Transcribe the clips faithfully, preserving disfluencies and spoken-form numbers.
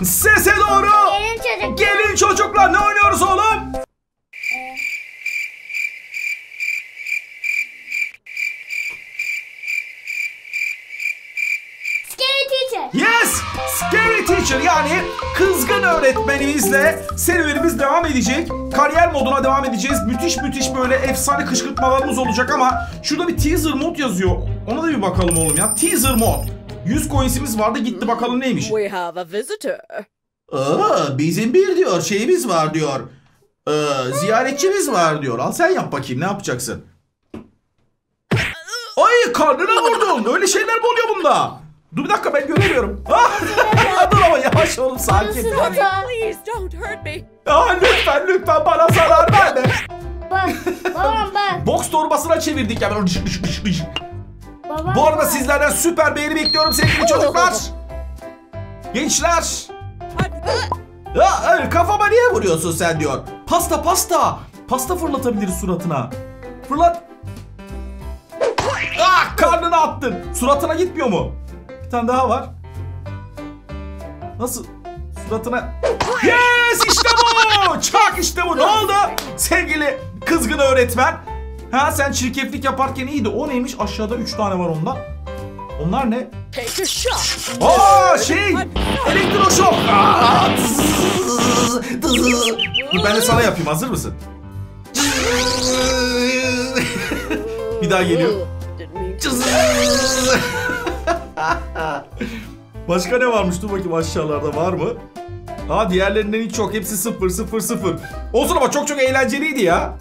Sese doğru. Gelin çocuklar. Gelin çocuklar, ne oynuyoruz oğlum? Scary Teacher. Yes! Scary Teacher, yani kızgın öğretmenimizle serüvenimiz devam edecek. Kariyer moduna devam edeceğiz. Müthiş müthiş böyle efsane kışkırtmalarımız olacak ama şurada bir teaser mod yazıyor. Ona da bir bakalım oğlum ya. Teaser mod. yüz coins'imiz vardı, gitti, bakalım neymiş. We have a visitor. Aa, bizim bir diyor şeyimiz var diyor. Ee, ziyaretçimiz var diyor. Al sen yap bakayım, ne yapacaksın? Ay, karnına vurdun. Öyle şeyler mi oluyor bunda? Dur bir dakika, ben göremiyorum. Dur ama yavaş oğlum, sakin. Please don't hurt me. Aa, lütfen lütfen bana zarar verme. Bak babam bak. Boks torbasına çevirdik ya. Ben dışık dışık dışık dışık. Babam Bu arada bak. sizlerden süper beğeni bekliyorum sevgili çocuklar. Gençler. Ya, kafama niye vuruyorsun sen diyor. Pasta pasta. Pasta fırlatabiliriz suratına. Fırlat. Ah, karnına attın. Suratına gitmiyor mu? Bir tane daha var. Nasıl? Suratına. Yes, işte bu. Çak, işte bu. Ne oldu? Sevgili kızgın öğretmen. Ha, sen çirkeflik yaparken iyiydi. O neymiş? Aşağıda üç tane var onda. Onlar ne? Take a shot. Aa, şey. Elektroşok. Aa, dur ben de sana yapayım. Hazır mısın? Bir daha geliyor. Didn't mean to. Başka ne varmış? Dur bakayım, aşağılarda var mı? Aa, diğerlerinden hiç yok. Hepsi sıfır sıfır sıfır. Olsun ama çok çok eğlenceliydi ya.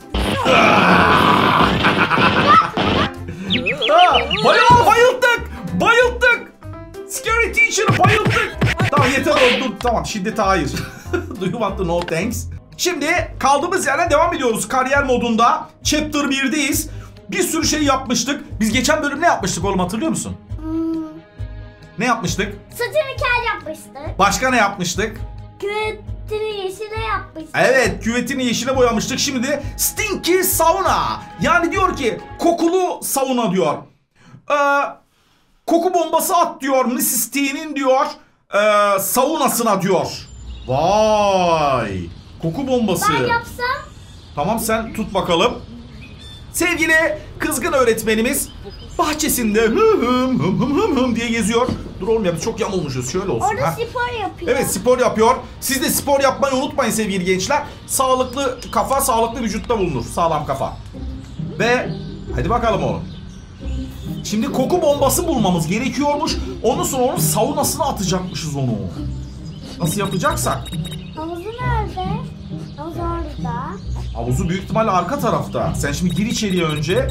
Aa, bayağı bayılttık. Bayılttık. Scary Teacher'ı bayılttık. Tamam, yeter oldu. Dur, tamam, şiddete hayır. Do you want to know thanks? Şimdi kaldığımız yerden devam ediyoruz. Kariyer modunda. Chapter bir'deyiz. Bir sürü şey yapmıştık. Biz geçen bölüm ne yapmıştık oğlum, hatırlıyor musun? Hmm. Ne yapmıştık? Saçını kel yapmıştık. Başka ne yapmıştık? Küvetini yeşile yapmıştık. Evet, küvetini yeşile boyamıştık. Şimdi de Stinky Sauna. Yani diyor ki kokulu sauna diyor. Ee, koku bombası at diyor missus T'nin diyor e, saunasına diyor. Vay. Koku bombası. Ben yapsam? Tamam, sen tut bakalım. Sevgili kızgın öğretmenimiz bahçesinde hım hım hım hım hım hım diye geziyor. Dur oğlum ya, biz çok yamulmuşuz, şöyle olsun. Orada ha. spor yapıyor. Evet, spor yapıyor. Siz de spor yapmayı unutmayın sevgili gençler. Sağlıklı kafa sağlıklı vücutta bulunur. Sağlam kafa. Ve hadi bakalım oğlum. Şimdi koku bombası bulmamız gerekiyormuş. Ondan sonra onun saunasına atacakmışız onu. Nasıl yapacaksak. Havuzu nerede? Havuz orada. Havuzu büyük ihtimalle arka tarafta. Sen şimdi gir içeriye önce.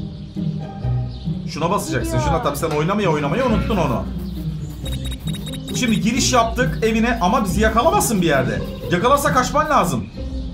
Şuna basacaksın. Şuna, tabii sen oynamaya oynamayı unuttun onu. Şimdi giriş yaptık evine ama bizi yakalamasın bir yerde. Yakalarsa kaçman lazım.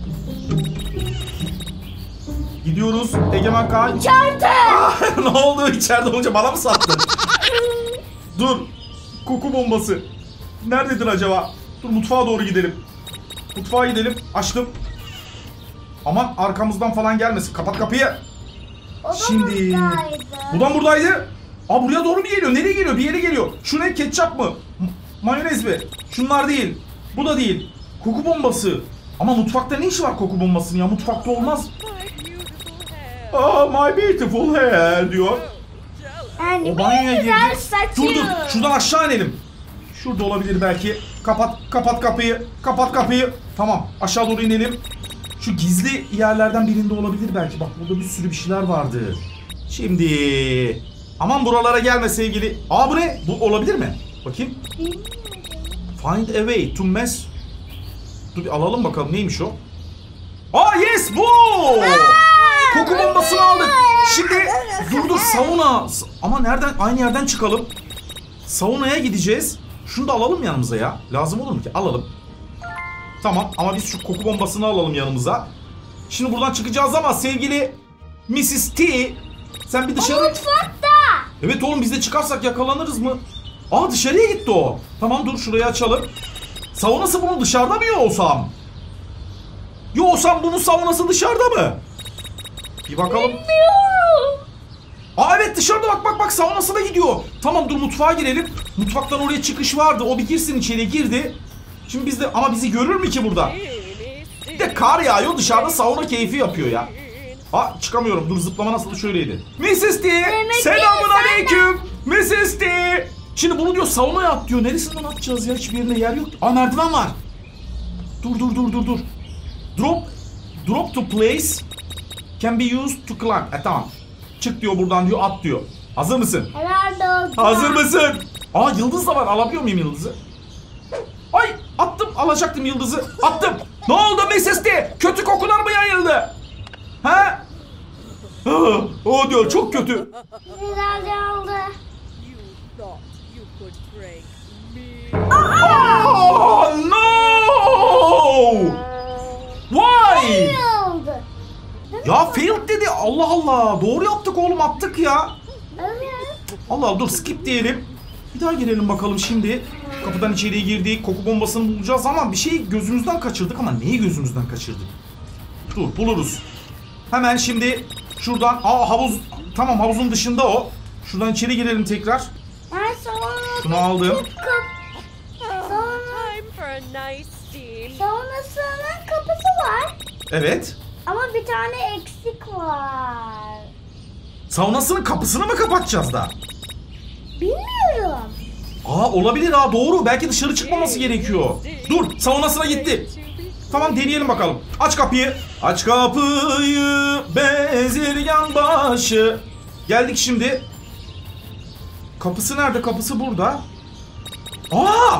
Gidiyoruz. Egemen Kaan. İçeride. Ne oldu içeride olunca, bana mı sattın? Dur. Koku bombası. Nerededir acaba? Dur, mutfağa doğru gidelim. Mutfağa gidelim. Açtım. Aman arkamızdan falan gelmesin. Kapat kapıyı. O da Şimdi. buradaydı. Buradan buradaydı. Aa, buraya doğru mu geliyor? Nereye geliyor? Bir yere geliyor. Şu ne? Ketçap mı? M- mayonez mi? Şunlar değil. Bu da değil. Koku bombası. Ama mutfakta ne işi var koku bombasının ya? Mutfakta olmaz. Aa, my beautiful hair diyor. Yani O banyoya bir güzel girdi. saçı. Dur dur. Şuradan aşağı inelim. Şurada olabilir belki. Kapat, kapat kapıyı. Kapat kapıyı. Tamam. Aşağı doğru inelim. Şu gizli yerlerden birinde olabilir belki. Bak, burada bir sürü bir şeyler vardı. Şimdi. Aman buralara gelme sevgili. Aa, bu ne? Bu olabilir mi? Bakayım. Find a way to mess. Dur bir alalım bakalım, neymiş o? Aa, yes, bu. Koku bombasını aldık. Şimdi dur dur, sauna. Ama nereden? Aynı yerden çıkalım. Saunaya gideceğiz. Şunu da alalım yanımıza ya. Lazım olur mu ki? Alalım. Tamam, ama biz şu koku bombasını alalım yanımıza. Şimdi buradan çıkacağız ama sevgili missus T, sen bir dışarı... O mutfakta. Evet oğlum, biz de çıkarsak yakalanırız mı? Aa, dışarıya gitti o. Tamam, dur şurayı açalım. Saunası bunun dışarıda mı yoğsam? Yoğsam bunun saunası dışarıda mı? Bir bakalım. Bilmiyorum. Aa, evet, dışarıda, bak bak bak, saunasına gidiyor. Tamam, dur mutfağa girelim. Mutfaktan oraya çıkış vardı. O bir girsin içeriye, girdi. Şimdi biz de ama bizi görür mü ki burada? Bir de kar yağıyor, dışarıda sauna keyfi yapıyor ya. Aa çıkamıyorum. Dur, zıplama nasıl şöyleydi. missis D, selamun aleyküm. missis D. Şimdi bunu diyor saunaya at diyor. Neresinden atacağız ya? Hiçbir yerinde yer yok. Aa merdiven var. Dur dur dur dur dur. Drop drop to place can be used to climb. E tamam. Çık diyor buradan diyor, at diyor. Hazır mısın? Herhalde oldu. Hazır mısın? Aa yıldız da var. Alabiliyor muyum yıldızı? Ay attım. Alacaktım yıldızı. Attım. Ne oldu missis D? Kötü kokular mı yayıldı? He? O diyor çok kötü. Herhalde oldu. You thought you could prank me. Oh no! Why? Ne oldu? Ya failed dedi. Allah Allah. Doğru yaptık oğlum, attık ya. Evet. Allah Allah, dur skip diyelim. Bir daha girelim bakalım şimdi. Kapıdan içeriye girdik. Koku bombasını bulacağız ama bir şey gözümüzden kaçırdık, ama neyi gözümüzden kaçırdık? Dur buluruz. Hemen şimdi şuradan. Aa havuz. Tamam, havuzun dışında o. Şuradan içeri girelim tekrar. Ben sonra Şunu aldım. sonra Time for a nice steam. sonrasının kapısı var. Evet. Ama bir tane eksik var. Saunasının kapısını mı kapatacağız da? Bilmiyorum. Aa olabilir ha, doğru. Belki dışarı çıkmaması gerekiyor. Dur, saunasına gitti. Tamam, deneyelim bakalım. Aç kapıyı. Aç kapıyı bezirgan başı. Geldik şimdi. Kapısı nerede? Kapısı burada. Aa!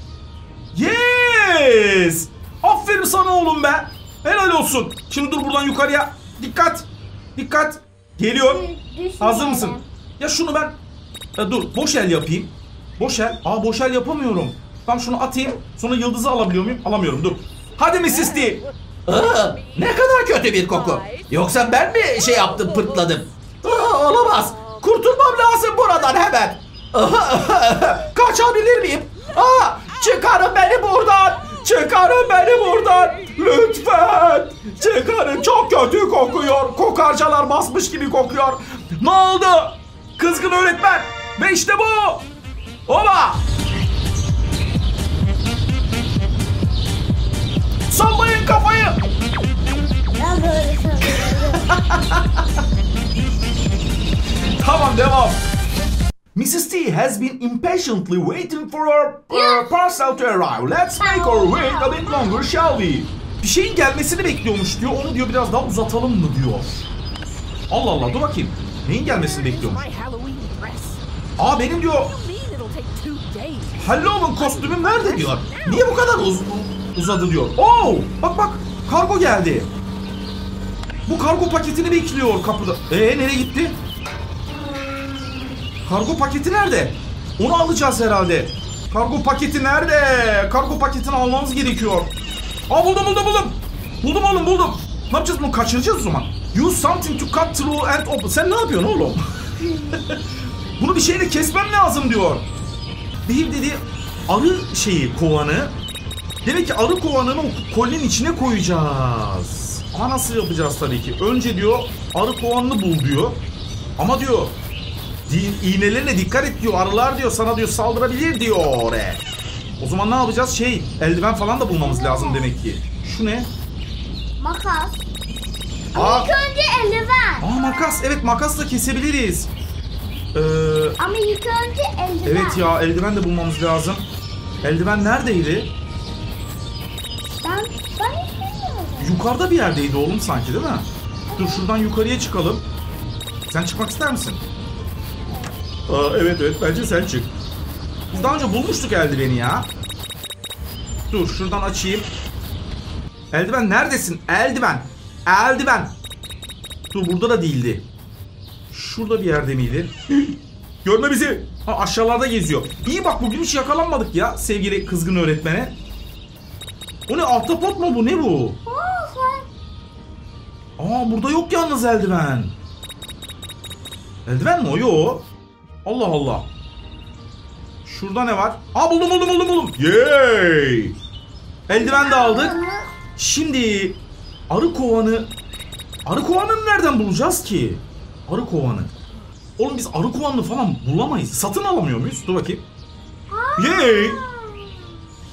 Yes! Aferin sana oğlum be. Helal olsun. Şimdi dur, buradan yukarıya. Dikkat. Dikkat. Geliyor. Düşmeyelim. Hazır mısın? Ya şunu ben... Ya dur, boş el yapayım. Boş el. Aa boş el yapamıyorum. Tam şunu atayım. Sonra yıldızı alabiliyor muyum? Alamıyorum. Dur. Hadi missis D. Aa, ne kadar kötü bir koku. Yoksa ben mi şey yaptım, pırtladım? Aa, olamaz. Kurtulmam lazım buradan hemen. Kaçabilir miyim? Aa, çıkarın beni buradan. Çıkarın beni buradan. Lütfen. Çıkarın. Çok kötü kokuyor. Kokarcalar basmış gibi kokuyor. Ne oldu? Kızgın öğretmen. Ve işte bu. Oba. Sallayın kafayı. Ben böyle sanıyorum. Tamam, devam. missis D has been impatiently waiting for our uh, parcel to arrive. Let's make our wait a bit longer, shall we? Bir şeyin gelmesini bekliyormuş diyor. Onu diyor biraz daha uzatalım mı diyor. Allah Allah, dur bakayım. Neyin gelmesini bekliyormuş? My Halloween dress. Aa benim diyor Mean it'll take two days. Halloween kostümüm nerede diyor. Niye bu kadar uz uzadı diyor. Oo, bak bak, kargo geldi. Bu kargo paketini bekliyor kapıda. Ee nereye gitti? Kargo paketi nerede? Onu alacağız herhalde. Kargo paketi nerede? Kargo paketini almamız gerekiyor. Aa buldum buldum buldum. Buldum oğlum buldum. Ne yapacağız, bunu kaçıracağız o zaman. Use something to cut through and open. Sen ne yapıyorsun oğlum? Bunu bir şeyle kesmem lazım diyor. Bir dedi arı şeyi, kovanı. Demek ki arı kovanını o kolinin içine koyacağız. Ama nasıl yapacağız tabii ki? Önce diyor arı kovanını bul diyor. Ama diyor iğnelerine dikkat et diyor. Arılar diyor sana diyor saldırabilir diyor. O zaman ne yapacağız? Şey, eldiven falan da bulmamız lazım demek ki. Şu ne? Makas. Aa, İlk önce eldiven. aa makas. Evet, makasla kesebiliriz. Ee, Ama ilk önce eldiven. evet ya, eldiven de bulmamız lazım. Eldiven neredeydi? Ben, ben hiç bilmiyorum. Yukarıda bir yerdeydi oğlum sanki, değil mi? Dur şuradan yukarıya çıkalım. Sen çıkmak ister misin? Aa, evet evet, bence sen çık. Biz daha önce bulmuştuk eldiveni ya. Dur şuradan açayım. Eldiven neredesin? Eldiven. Eldiven. Dur, burada da değildi. Şurada bir yerde miydi? Görme bizi. Ha, aşağılarda geziyor. İyi bak, bugün hiç yakalanmadık ya sevgili kızgın öğretmene. O ne, ahtapot mu bu, ne bu? Aa, sen... Aa burada yok yalnız eldiven. Eldiven mi o? Yok. Allah Allah. Şurada ne var? Aa buldum buldum buldum buldum. Yay! Eldiven de aldık. Şimdi arı kovanı. Arı kovanını nereden bulacağız ki? Arı kovanı. Oğlum biz arı kovanını falan bulamayız. Satın alamıyor muyuz? Dur bakayım. Yay!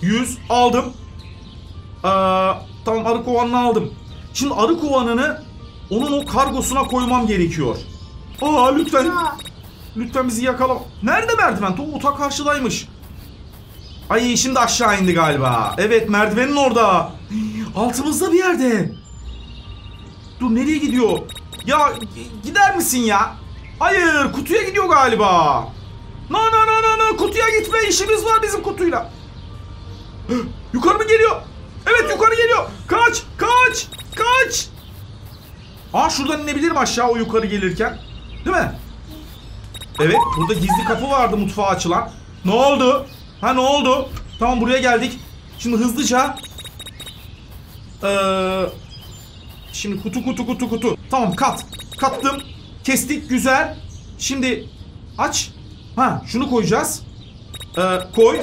yüz aldım. Ee, tamam, arı kovanını aldım. Şimdi arı kovanını onun o kargosuna koymam gerekiyor. Aa lütfen. Aa, Lütfen bizi yakalama. Nerede merdiven? O ta karşıdaymış. Ay şimdi aşağı indi galiba. Evet, merdivenin orada. Altımızda bir yerde. Dur, nereye gidiyor? Ya gider misin ya? Hayır, kutuya gidiyor galiba. No no no no no, kutuya gitme, işimiz var bizim kutuyla. Yukarı mı geliyor? Evet, yukarı geliyor. Kaç kaç kaç. Aa, şuradan inebilirim aşağı o yukarı gelirken. Değil mi? Evet, burada gizli kapı vardı mutfağa açılan. Ne oldu? Ha, ne oldu? Tamam, buraya geldik. Şimdi hızlıca ee, şimdi kutu kutu kutu kutu. Tamam, kat. Kattım. Kestik, güzel. Şimdi aç. Ha, şunu koyacağız. Ee, koy.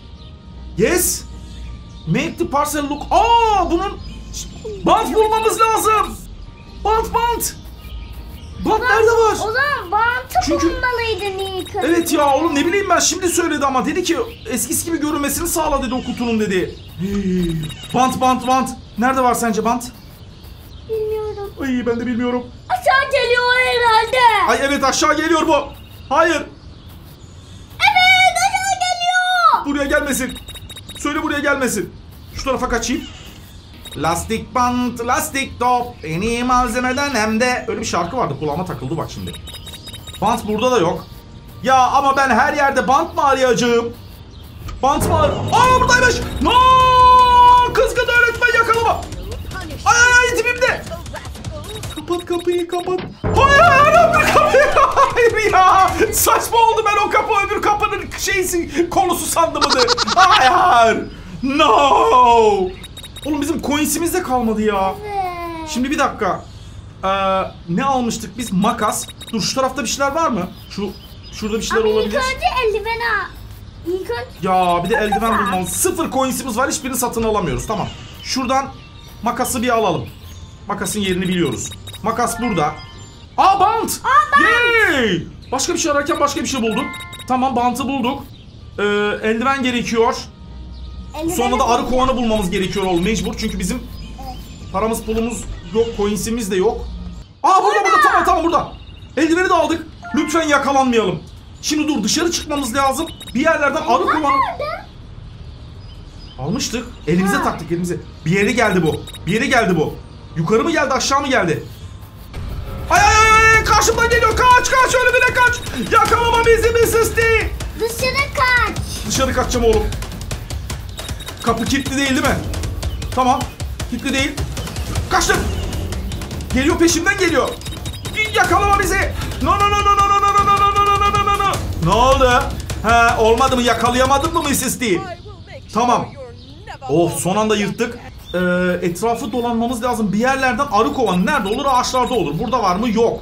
Yes. Make the parcel look. Aa, bunun bant bulmamız lazım. Bant bant. Bant nerede var? o zaman bantı Çünkü- bulmalıydın ilk önce. Evet ya oğlum, ne bileyim ben, şimdi söyledi ama dedi ki eskisi gibi görünmesini sağla dedi o kutunun dedi. Hii. Bant bant bant. Nerede var sence bant? Bilmiyorum. Ay, ben de bilmiyorum. Aşağı geliyor herhalde. Ay evet, aşağı geliyor bu. Hayır, Evet, aşağı geliyor. buraya gelmesin. Söyle buraya gelmesin. Şu tarafa kaçayım. Lastik bant, lastik top, en iyi malzemeden hem de... Öyle bir şarkı vardı, kulağıma takıldı bak şimdi. Bant burada da yok. Ya ama ben her yerde bant mı arayacağım? Bant mı ar... Aa, buradaymış. No! Kızgın öğretmen yakalama. Ay ay ay, dibimde. Kapat kapıyı, kapat. Hayır hayır, öbür kapıyı. Hayır ya. Saçma oldu, ben o kapı öbür kapının şeysi, konusu sandım mıydı? Hayır. No. Oğlum bizim coins'imiz de kalmadı ya. Evet. Şimdi bir dakika. Ee, ne almıştık biz? Makas. Dur, şu tarafta bir şeyler var mı? Şu şurada bir şeyler Ama olabilir. ilk önce eldiven al. İlk önce... Ya bir de eldiven bulmamız. Sıfır coins'imiz var, hiçbirini satın alamıyoruz. Tamam. Şuradan makası bir alalım. Makasın yerini biliyoruz. Makas burada. Aa, bant. Aa, bant. Yay! Başka bir şey ararken başka bir şey bulduk. Tamam, bantı bulduk. Ee, eldiven gerekiyor. Eldiveni Sonra da arı bul. kovanı bulmamız gerekiyor oğlum, mecbur. Çünkü bizim paramız pulumuz yok, coins'imiz de yok. Aa, burada burada, tamam tamam, burada. Eldiveni de aldık. Lütfen yakalanmayalım. Şimdi dur, dışarı çıkmamız lazım. Bir yerlerden arı kovanı... Nerede? Almıştık. Elimize Ha. taktık, elimize. Bir yere geldi bu. Bir yere geldi bu. Yukarı mı geldi, aşağı mı geldi? Ay ay ay ay, karşımdan geliyor. Kaç kaç, ölümüne kaç. Yakalama bizi Misis'ti. Dışarı kaç. Dışarı kaçacağım oğlum. Kapı kilitli değil değil mi? Tamam. Kilitli değil. Kaçtım. Geliyor, peşimden geliyor. Yakalama bizi. No no no no no no no no no no no no no no. Ne oldu? He, olmadı mı? Yakalayamadın mı Missis D? I will make Tamam. sure you're never Of, son anda yırttık. Ee, etrafı dolanmamız lazım. Bir yerlerden arı kovanı nerede olur? Ağaçlarda olur. Burada var mı? Yok.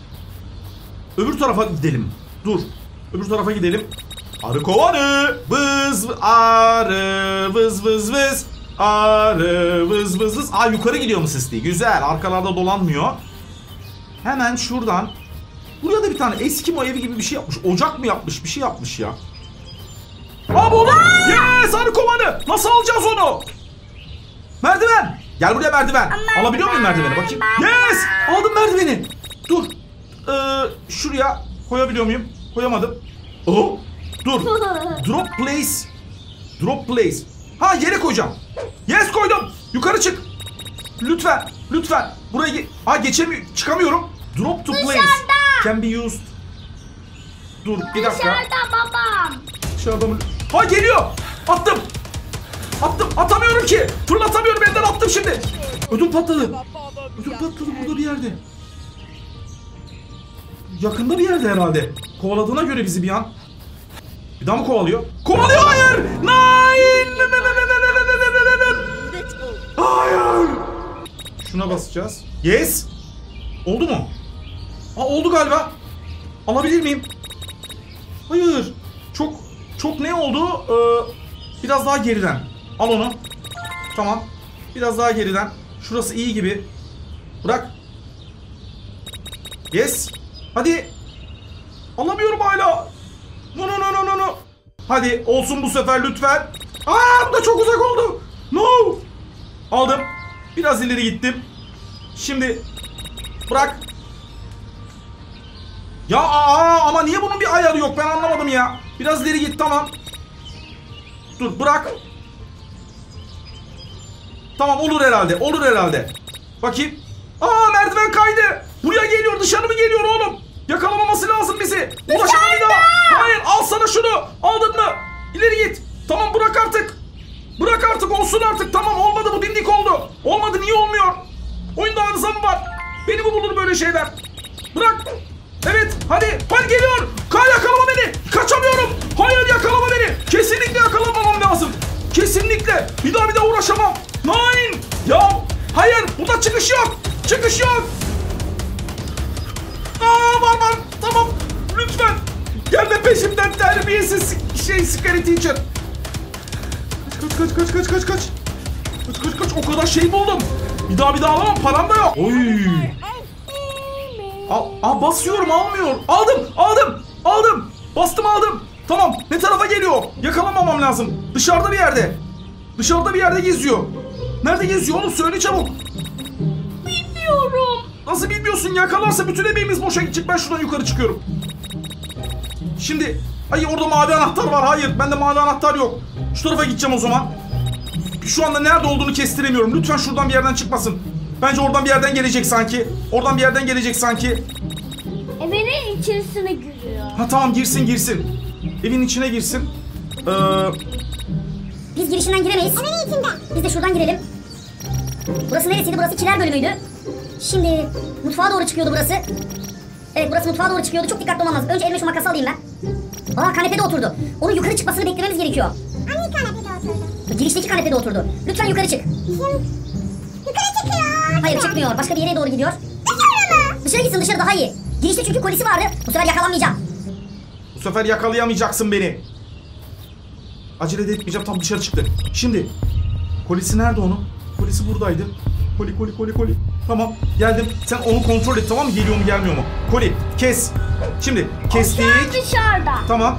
Öbür tarafa gidelim. Dur. Öbür tarafa gidelim. Arı kovanı. Vız arı vız vız vız. Arı vız vız vız. Aa, yukarı gidiyor mu sesli? Güzel. Arkalarda dolanmıyor. Hemen şuradan. Buraya da bir tane Eskimo evi gibi bir şey yapmış. Ocak mı yapmış? Bir şey yapmış ya. Aa, bu oğlum. Yes, arı kovanı. Nasıl alacağız onu? Merdiven. Gel buraya, merdiven. Merdiven. Alabiliyor muyum merdiveni? Bakayım. Yes. Aldım merdiveni. Dur. Ee, şuraya koyabiliyor muyum? Koyamadım. Oh. Dur. Drop place. Drop place. Ha, yere koyacağım. Yes, koydum. Yukarı çık. Lütfen. Lütfen. Buraya ge ha, geçemiyorum. Çıkamıyorum. Drop to place. Dışarıda. Can be used. Dur bir dakika. Dışarıda babam. Dışarıda mı? Ha, geliyor. Attım. Attım. Atamıyorum ki. Fırlatamıyorum. Benden attım şimdi. Ödüm patladı. Ödüm patladı burada bir yerde. Yakında bir yerde herhalde. Kovaladığına göre bizi bir an. Bir daha mı kovalıyor? Kovalıyor, hayır. Nein. Hayır. Şuna basacağız. Yes. Oldu mu? Aa, oldu galiba. Alabilir miyim? Hayır. Çok çok ne oldu? Ee, biraz daha geriden. Al onu. Tamam. Biraz daha geriden. Şurası iyi gibi. Bırak. Yes. Hadi. Alamıyorum hala. No no no no no no. Hadi olsun bu sefer lütfen. Aa, bu da çok uzak oldu. No. Aldım. Biraz ileri gittim. Şimdi bırak. Ya aa, ama niye bunun bir ayarı yok, ben anlamadım ya. Biraz ileri git, tamam. Dur, bırak. Tamam, olur herhalde, olur herhalde. Bakayım. Aa, merdiven kaydı. Buraya geliyor, dışarı mı geliyor oğlum? Yakalamaması lazım bizi. Ulaşalım bir daha. Hayır, al sana şunu. Aldın mı? İleri git. Tamam, bırak artık. Bırak artık, olsun artık. Tamam, olmadı, bu dimdik oldu. Olmadı, niye olmuyor? Oyunda arıza mı var? Beni mi bulur böyle şeyler? Bırak. Evet, hadi. Hadi geliyor. Kay, yakalama beni. Kaçamıyorum. Hayır, yakalama beni. Kesinlikle yakalamamam lazım. Kesinlikle. Bir daha bir daha uğraşamam. Nine. Ya hayır, burada çıkış yok. Çıkış yok. Aa, var var. Tamam. Lütfen. Gelme peşimden terbiyesiz şey Scary Teacher. Kaç kaç kaç kaç kaç kaç. Kaç kaç kaç. O kadar şey buldum. Bir daha bir daha alamam. Param da yok. Oy. Al, al, basıyorum, almıyor. Aldım, aldım, aldım. Bastım, aldım. Tamam, ne tarafa geliyor? Yakalamamam lazım. Dışarıda bir yerde. Dışarıda bir yerde geziyor. Nerede geziyor oğlum? Söyle çabuk. Bilmiyorum. Nasıl bilmiyorsun? Yakalarsa bütün emeğimiz boşa gidecek. Ben şuradan yukarı çıkıyorum. Şimdi, hayır, orada mavi anahtar var. Hayır, bende mavi anahtar yok. Şu tarafa gideceğim o zaman. Şu anda nerede olduğunu kestiremiyorum. Lütfen şuradan bir yerden çıkmasın. Bence oradan bir yerden gelecek sanki. Oradan bir yerden gelecek sanki. Evinin içerisine giriyor. Ha tamam, girsin girsin. Evin içine girsin. Ee, Biz girişinden giremeyiz. Evin içinde. Biz de şuradan girelim. Burası neresiydi? Burası kiler bölümüydü. Şimdi mutfağa doğru çıkıyordu burası. Evet, burası mutfağa doğru çıkıyordu. Çok dikkatli olmam lazım. Önce elime şu makası alayım ben. Aa, kanepede oturdu. Onun yukarı çıkmasını beklememiz gerekiyor. Hangi kanepede oturdu? Girişteki kanepede oturdu. Lütfen yukarı çık. Yukarı çıkıyor. Hayır, çıkmıyor. Başka bir yere doğru gidiyor. Dışarı mı? Dışarı gitsin, dışarı daha iyi. Girişte çünkü kolisi vardı. Bu sefer yakalanmayacağım. Bu sefer yakalayamayacaksın beni. Acele de etmeyeceğim, tam dışarı çıktı. Şimdi kolisi nerede onun? Kolisi buradaydı. Koli koli koli koli. Tamam, geldim. Sen onu kontrol et, tamam mı? Geliyor mu gelmiyor mu? Koli kes. Şimdi kestik. Şu an dışarıda. Tamam.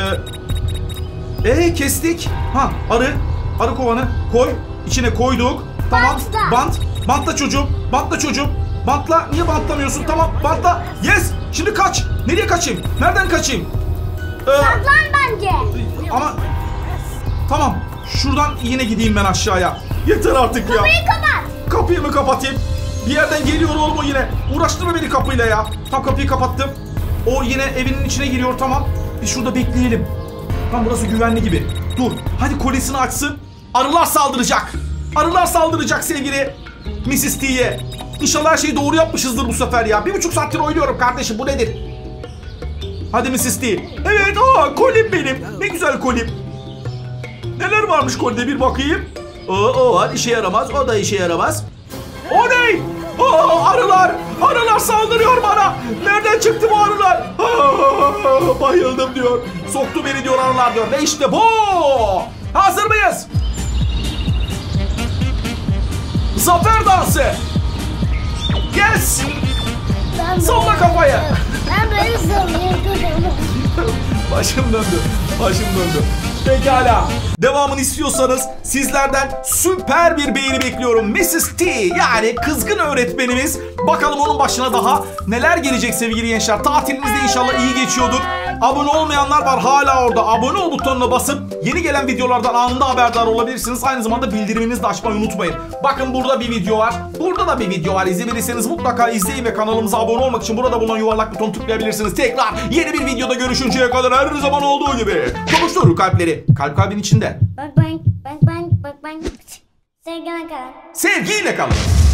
Ee, ee kestik. Ha, arı. Arı kovanı koy. İçine koyduk. Tamam. Bantla. Bant. Bantla çocuğum. Bantla çocuğum. Bantla. Niye bantlamıyorsun? Tamam. Bantla. Yes. Şimdi kaç. Nereye kaçayım? Nereden kaçayım? Ee, Saklan bence. ama tamam. Şuradan yine gideyim ben aşağıya. Yeter artık ya. Kapıyı kapat. Kapıyı mı kapatayım? Bir yerden geliyor oğlum o yine. Uğraştırma beni kapıyla ya. Tam kapıyı kapattım. O yine evinin içine giriyor, tamam. Biz şurada bekleyelim. Tam burası güvenli gibi. Dur. Hadi kolisini açsın. Arılar saldıracak. Arılar saldıracak sevgili missus T'ye. İnşallah her şeyi doğru yapmışızdır bu sefer ya. Bir buçuk saattir oynuyorum kardeşim, bu nedir? Hadi missus T. Evet, aa, kolim benim. Ne güzel kolim. Neler varmış kolide bir bakayım. O, o var, işe yaramaz. O da işe yaramaz. O ne? Aa, arılar. Arılar saldırıyor bana. Nereden çıktı bu arılar? Aa, bayıldım diyor. Soktu beni diyor arılar diyor. Ve işte bu. Hazır mıyız? Zafer dansı. Yes. Ben Salla kafayı. Ben böyle sallıyorum. Başım döndü. Başım döndü. Pekala. Devamını istiyorsanız sizlerden süper bir beğeni bekliyorum. missus T, yani kızgın öğretmenimiz. Bakalım onun başına daha neler gelecek sevgili gençler. Tatiliniz de inşallah iyi geçiyordur. Abone olmayanlar var hala orada. Abone ol butonuna basıp yeni gelen videolardan anında haberdar olabilirsiniz. Aynı zamanda bildiriminizi de açmayı unutmayın. Bakın burada bir video var. Burada da bir video var. İzlemediyseniz mutlaka izleyin ve kanalımıza abone olmak için burada bulunan yuvarlak butonu tıklayabilirsiniz. Tekrar yeni bir videoda görüşünceye kadar her zaman olduğu gibi konuştur kalpleri. Kalp kalbin içinde. Bak ben, bak ben, bak ben. Sevgiyle kalın. Sevgiyle kalın.